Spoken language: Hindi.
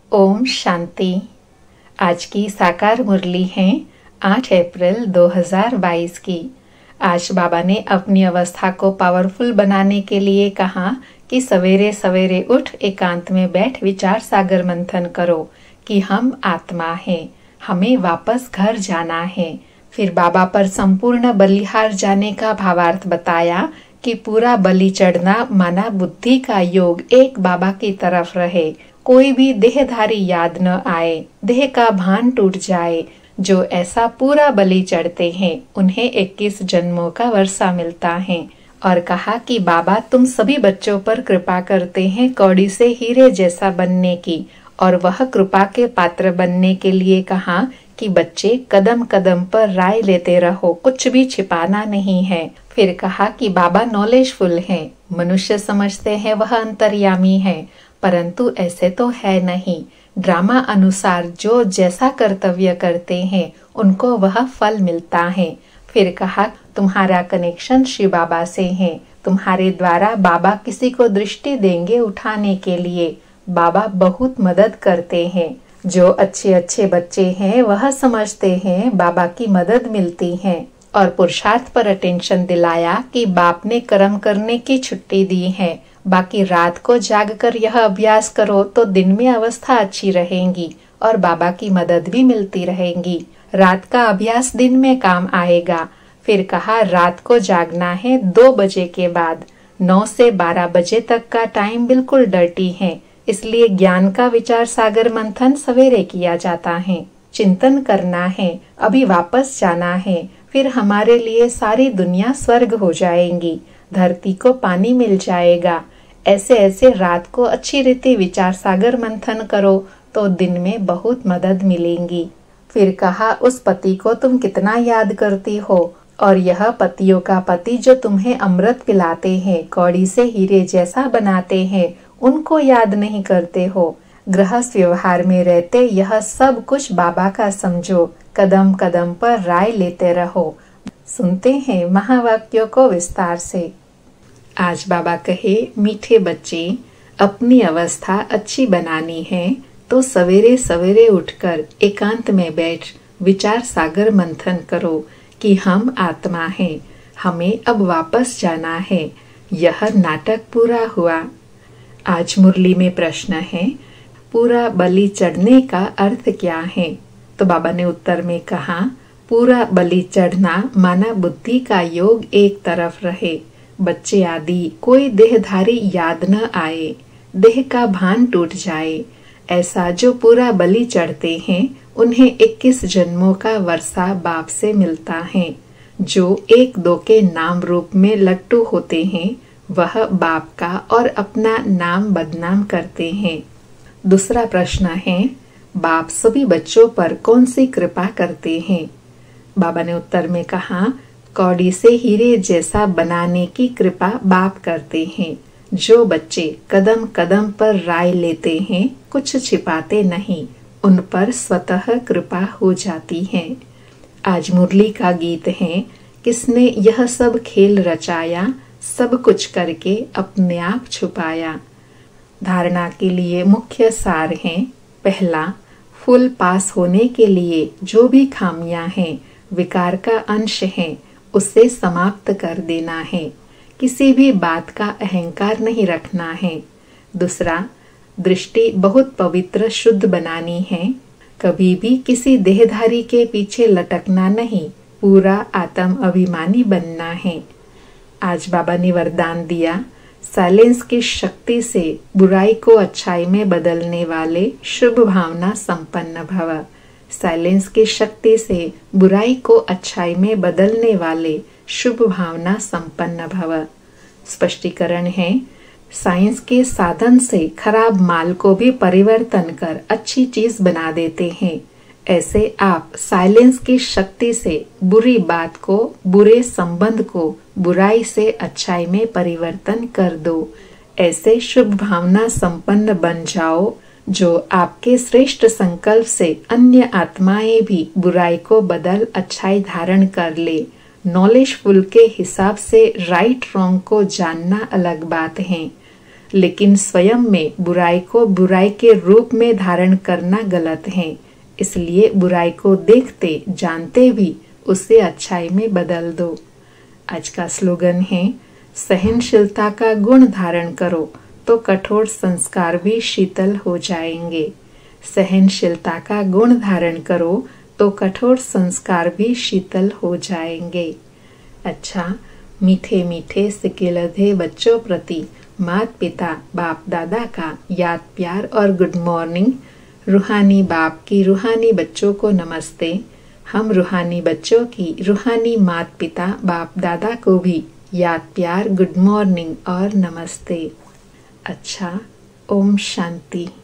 ओम शांति। आज की साकार मुरली है 8 अप्रैल 2022 की। आज बाबा ने अपनी अवस्था को पावरफुल बनाने के लिए कहा कि सवेरे सवेरे उठ एकांत में बैठ विचार सागर मंथन करो कि हम आत्मा हैं, हमें वापस घर जाना है। फिर बाबा पर संपूर्ण बलिहार जाने का भावार्थ बताया कि पूरा बलि चढ़ना माना बुद्धि का योग एक बाबा की तरफ रहे, कोई भी देहधारी याद न आए, देह का भान टूट जाए। जो ऐसा पूरा बलि चढ़ते हैं उन्हें 21 जन्मों का वर्षा मिलता है। और कहा कि बाबा तुम सभी बच्चों पर कृपा करते हैं कौड़ी से हीरे जैसा बनने की, और वह कृपा के पात्र बनने के लिए कहा कि बच्चे कदम कदम पर राय लेते रहो, कुछ भी छिपाना नहीं है। फिर कहा कि बाबा नॉलेजफुल हैं, मनुष्य समझते हैं वह अंतर्यामी है, परंतु ऐसे तो है नहीं। ड्रामा अनुसार जो जैसा कर्तव्य करते हैं उनको वह फल मिलता है। फिर कहा तुम्हारा कनेक्शन शिव बाबा से है, तुम्हारे द्वारा बाबा किसी को दृष्टि देंगे उठाने के लिए। बाबा बहुत मदद करते हैं। जो अच्छे अच्छे बच्चे हैं वह समझते हैं बाबा की मदद मिलती है। और पुरुषार्थ पर अटेंशन दिलाया कि बाप ने कर्म करने की छुट्टी दी है, बाकी रात को जागकर यह अभ्यास करो तो दिन में अवस्था अच्छी रहेगी और बाबा की मदद भी मिलती रहेगी। रात का अभ्यास दिन में काम आएगा। फिर कहा रात को जागना है 2 बजे के बाद। 9 से 12 बजे तक का टाइम बिल्कुल डर्टी है, इसलिए ज्ञान का विचार सागर मंथन सवेरे किया जाता है। चिंतन करना है, अभी वापस जाना है, फिर हमारे लिए सारी दुनिया स्वर्ग हो जाएंगी, धरती को पानी मिल जाएगा। ऐसे ऐसे रात को अच्छी रीति विचार सागर मंथन करो तो दिन में बहुत मदद मिलेंगी। फिर कहा उस पति को तुम कितना याद करती हो, और यह पतियों का पति जो तुम्हें अमृत पिलाते हैं, कौड़ी से हीरे जैसा बनाते हैं, उनको याद नहीं करते हो। गृहस्थ व्यवहार में रहते यह सब कुछ बाबा का समझो, कदम कदम पर राय लेते रहो। सुनते हैं महावाक्यों को विस्तार से। आज बाबा कहे मीठे बच्चे, अपनी अवस्था अच्छी बनानी है तो सवेरे सवेरे उठकर एकांत में बैठ विचार सागर मंथन करो कि हम आत्मा हैं, हमें अब वापस जाना है। यह नाटक पूरा हुआ। आज मुरली में प्रश्न है, पूरा बलि चढ़ने का अर्थ क्या है? तो बाबा ने उत्तर में कहा, पूरा बलि चढ़ना माना बुद्धि का योग एक तरफ रहे, बच्चे आदि कोई देहधारी याद न आए, देह का भान टूट जाए। ऐसा जो पूरा बलि चढ़ते हैं उन्हें 21 जन्मों का वर्षा बाप से मिलता है। जो 1-2 के नाम रूप में लट्टू होते हैं वह बाप का और अपना नाम बदनाम करते हैं। दूसरा प्रश्न है, बाप सभी बच्चों पर कौन सी कृपा करते हैं? बाबा ने उत्तर में कहा, कौड़ी से हीरे जैसा बनाने की कृपा बाप करते हैं। जो बच्चे कदम कदम पर राय लेते हैं, कुछ छिपाते नहीं, उन पर स्वतः कृपा हो जाती है। आज मुरली का गीत है, किसने यह सब खेल रचाया, सब कुछ करके अपने आप छुपाया। धारणा के लिए मुख्य सार हैं, पहला, फुल पास होने के लिए जो भी खामियां हैं, विकार का अंश हैं, उसे समाप्त कर देना है। किसी भी बात का अहंकार नहीं रखना है। दूसरा, दृष्टि बहुत पवित्र शुद्ध बनानी है, कभी भी किसी देहधारी के पीछे लटकना नहीं, पूरा आत्म अभिमानी बनना है। आज बाबा ने वरदान दिया, साइलेंस की शक्ति से बुराई को अच्छाई में बदलने वाले शुभ भावना संपन्न भव। साइलेंस की शक्ति से बुराई को अच्छाई में बदलने वाले शुभ भावना संपन्न भव। स्पष्टीकरण है, साइंस के साधन से खराब माल को भी परिवर्तन कर अच्छी चीज बना देते हैं। ऐसे आप साइलेंस की शक्ति से बुरी बात को, बुरे संबंध को बुराई से अच्छाई में परिवर्तन कर दो। ऐसे शुभ भावना संपन्न बन जाओ जो आपके श्रेष्ठ संकल्प से अन्य आत्माएं भी बुराई को बदल अच्छाई धारण कर ले। नॉलेजफुल के हिसाब से राइट रॉन्ग को जानना अलग बात है। लेकिन स्वयं में बुराई को बुराई के रूप में धारण करना गलत है। इसलिए बुराई को देखते जानते भी उसे अच्छाई में बदल दो। आज का स्लोगन है, सहनशीलता का गुण धारण करो तो कठोर संस्कार भी शीतल हो जाएंगे। सहनशीलता का गुण धारण करो तो कठोर संस्कार भी शीतल हो जाएंगे। अच्छा, मीठे मीठे सिकिलधे बच्चों प्रति माता पिता बाप दादा का याद प्यार और गुड मॉर्निंग। रूहानी बाप की रूहानी बच्चों को नमस्ते। हम रूहानी बच्चों की रूहानी माता पिता बाप दादा को भी याद प्यार गुड मॉर्निंग और नमस्ते। अच्छा, ओम शांति।